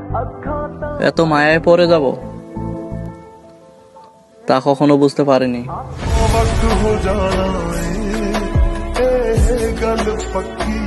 এত মায়ায় পড়ে যাব তা কখনো বুঝতে পারিনি। वक्त हो जाना ए गल पक्की